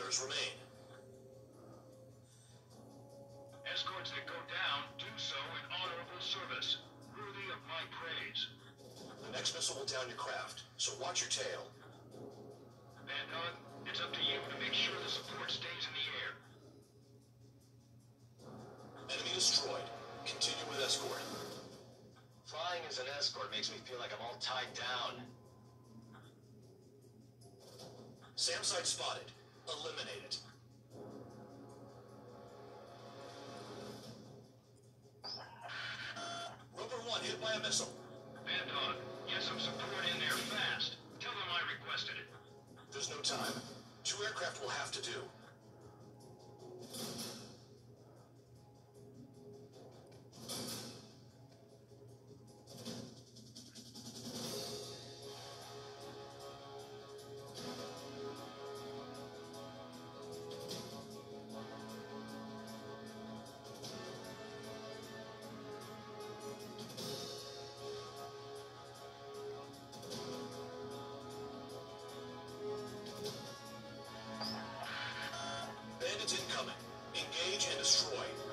others remain. Escorts that go down do so in honorable service, worthy of my praise. The next missile will down your craft, so watch your tail. Vanguard, it's up to you to make sure the support stays in the air. Enemy destroyed. Continue with escort. Flying as an escort makes me feel like I'm all tied down. SAM site spotted. Eliminate it. Roper 1 hit by a missile. Vanguard, get some support in there fast. Tell them I requested it. There's no time. 2 aircraft will have to do. Bandits incoming. Engage and destroy.